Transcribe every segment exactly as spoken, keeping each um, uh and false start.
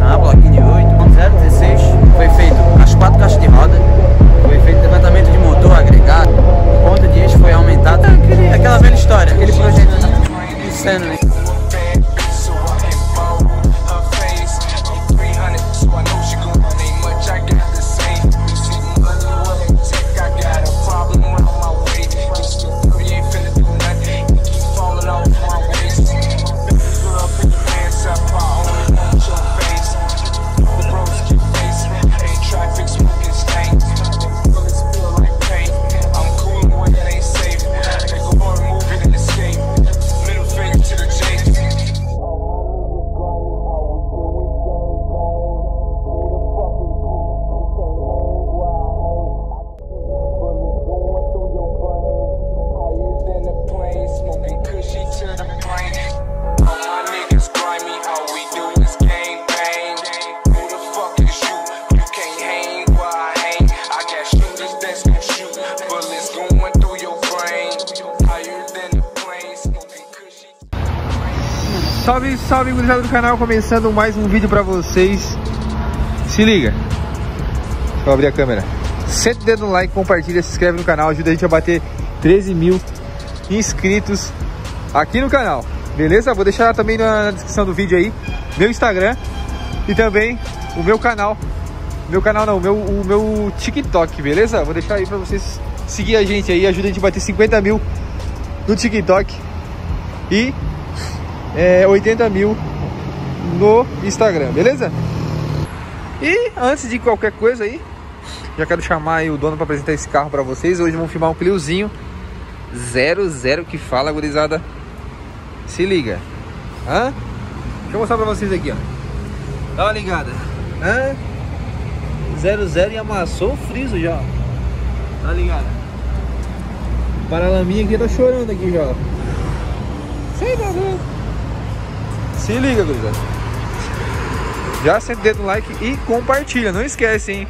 A, bloquinho de oito, ponto zero dezesseis. Foi feito as quatro caixas de roda. Foi feito levantamento de motor agregado. O ponto de eixo foi aumentado. Aquele, aquela velha história, aquele projetinho insano, né? Salve, salve, gurizada do canal, começando mais um vídeo pra vocês. Se liga. Deixa eu abrir a câmera. Senta o dedo no like, compartilha, se inscreve no canal, ajuda a gente a bater treze mil inscritos aqui no canal, beleza? Vou deixar também na descrição do vídeo aí meu Instagram e também o meu canal. Meu canal não, meu, o meu TikTok, beleza? Vou deixar aí pra vocês seguir a gente aí, ajuda a gente a bater cinquenta mil no TikTok e É, oitenta mil no Instagram, beleza? E antes de qualquer coisa aí, já quero chamar aí o dono para apresentar esse carro para vocês. Hoje vamos filmar um Cliozinho zero zero que fala, gurizada. Se liga. Hã? Deixa eu mostrar para vocês aqui, ó. Dá uma ligada. Hã? zero zero e amassou o friso já. Tá ligado? O paralaminha aqui tá chorando aqui já. Sei lá, né? Se liga, gurizada. Já senta o dedo no like e compartilha, não esquece, hein?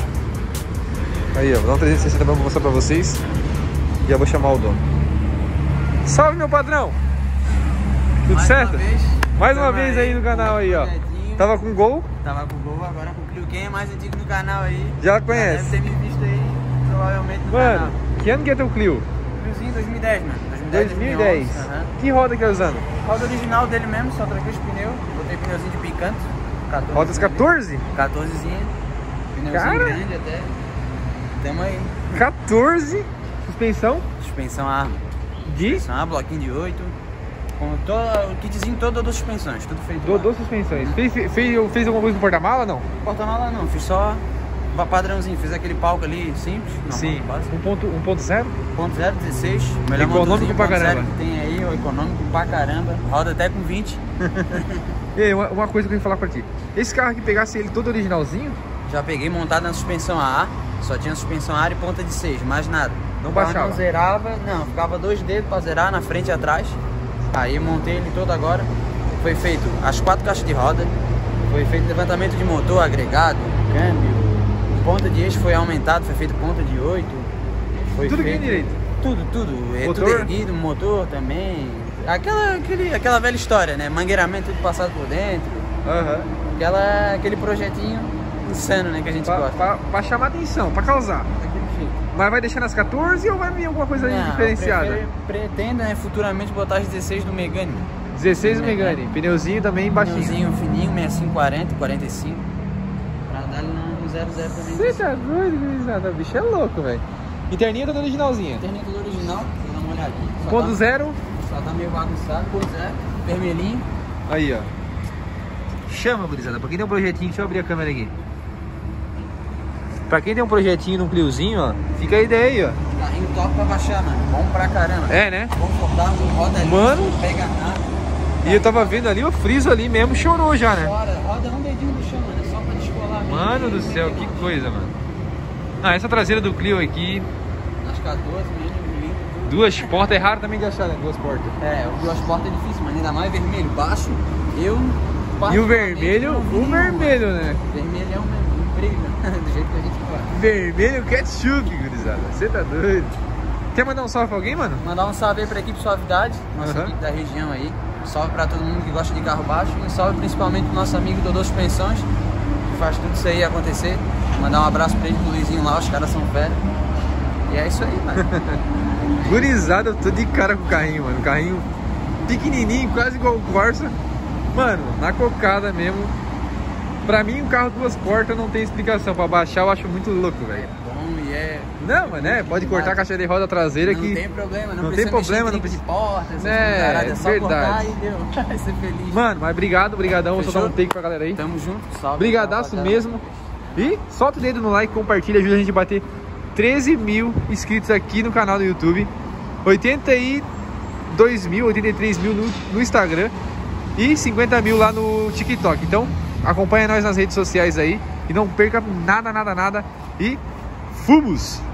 Aí, ó, vou dar um trezentos e sessenta pra mostrar pra vocês. E já vou chamar o dono. Salve, meu padrão! Tudo Mais certo? Uma vez, Mais uma vez aí no canal aí, ó. Tava com Gol? Tava com Gol, agora com o Clio. Quem é mais antigo no canal aí? Já conhece? Já deve ter me visto aí, provavelmente no Mano, canal. que ano que é teu Clio? Cliozinho dois mil e dez, mano. dois mil e dez. Uhum. Que roda que é usando? Roda original dele mesmo, só troquei os pneus. Botei pneuzinho de picanto. quatorze, Rodas quatorze? quatorzezinha. Pneuzinho Cara. grande até. Tamo aí. quatorze. Suspensão? Suspensão A. De? Suspensão A, bloquinho de oito. Com todo, o kitzinho todo das suspensões, tudo feito. Do, lá. duas suspensões. Fez, fez, fez alguma coisa no porta-mala, não? Porta-mala não, fiz só padrãozinho. Fiz aquele palco ali simples. Sim. Básico. um ponto zero? ponto zero dezesseis. Melhor Econômico motorzinho pra ponto zero caramba. que tem aí, o econômico pra caramba. Roda até com vinte. Ei, uma, uma coisa que eu ia falar pra ti. Esse carro aqui, pegasse ele todo originalzinho, Já peguei montado na suspensão A, só tinha suspensão A e ponta de seis, mais nada. não O carro baixava. Não zerava, não, ficava dois dedos pra zerar na frente e atrás. Aí montei ele todo agora. Foi feito as quatro caixas de roda. Foi feito levantamento de motor agregado, câmbio. Ponta de eixo foi aumentado, foi feito ponta de oito. Foi Tudo feito, bem direito. Tudo, tudo. É Motor? tudo erguido, motor também. Aquela, aquele, aquela velha história, né? Mangueiramento tudo passado por dentro. Aham. Aquela, aquele projetinho insano, né? Que a gente Pra, gosta. pra, pra chamar atenção, pra causar. Daquele jeito. Mas vai deixar nas quatorze ou vai vir alguma coisa aí Não, diferenciada? eu pre- Pretendo, né, futuramente botar as dezesseis do Megane. dezesseis Megane, pneuzinho também baixinho. Pneuzinho fininho, sessenta e cinco quarenta, quarenta e cinco. Pra dar ali no zero zero também. Você tá doido, gurizada? O bicho é louco, velho. Interninha toda originalzinha. Internet tudo original, vou dar uma olhadinha. Só Ponto tá- zero. Só tá meio bagunçado, ponto zero, vermelhinho. Aí, ó. Chama, gurizada. Pra quem tem um projetinho, deixa eu abrir a câmera aqui. Pra quem tem um projetinho num Cliozinho, ó, fica a ideia aí, ó. Carrinho top pra baixar, mano. Bom pra caramba. É, né? Confortável, roda ali, Mano. não pega nada. E eu tava vendo ali, o friso ali mesmo chorou já, né? Fora, roda um dedinho do chão, mano. É só pra descolar mesmo. Mano do céu, que coisa, mano. Ah, essa traseira do Clio aqui, Nas quatorze mesmo, limpo. duas portas, é raro também de achar, né? Duas portas. É, o duas portas é difícil, mano. Ainda mais vermelho, baixo. Eu. E o vermelho, não vi o nenhuma. vermelho, né? Vermelhão mesmo, um brilho. Do jeito que a gente gosta. Vermelho ketchup, gurizada. Você tá doido? Quer mandar um salve pra alguém, mano? Mandar um salve aí pra equipe Suavidade, nossa Uhum. equipe da região aí. Um salve pra todo mundo que gosta de carro baixo. E um salve principalmente pro nosso amigo Dodô Suspensões, que faz tudo isso aí acontecer. Mandar um abraço pra ele, pro Luizinho lá, os caras são fera. E é isso aí, mano. Gurizada, eu tô de cara com o carrinho, mano. Carrinho pequenininho, quase igual o Corsa. Mano, na cocada mesmo. Pra mim, um carro duas portas não tem explicação. Pra baixar eu acho muito louco, velho. É bom e é... Não, mano, né? Pode cortar a caixa de roda traseira Não que... tem problema, não, não precisa tem problema, mexer não em precisa- de porta, essas É, paradas, é só verdade. cortar e deu. Vai ser feliz. Mano, mas obrigado, brigadão. Vou só dar Fechou? um take pra galera aí. Tamo junto, salve. Brigadaço rapaziada. mesmo. E solta o dedo no like, compartilha, ajuda a gente a bater treze mil inscritos aqui no canal do YouTube. oitenta e dois mil, oitenta e três mil no, no Instagram. E cinquenta mil lá no TikTok. Então, acompanha nós nas redes sociais aí. E não perca nada, nada, nada. E fomos!